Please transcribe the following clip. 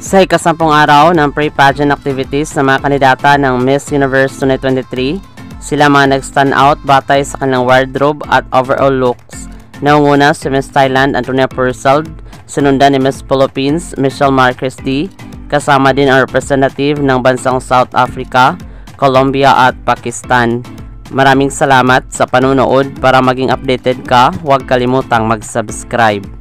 Sa ikasampung araw ng pre-pageant activities ng mga kandidata ng Miss Universe 2023, sila mga nag-stand out batay sa kanilang wardrobe at overall looks. Naunguna si Miss Thailand Antonia Purcell, sinundan ni Miss Philippines Michelle Marquez D, kasama din ang representative ng bansang South Africa, Colombia at Pakistan. Maraming salamat sa panonood. Para maging updated ka, huwag kalimutang mag-subscribe.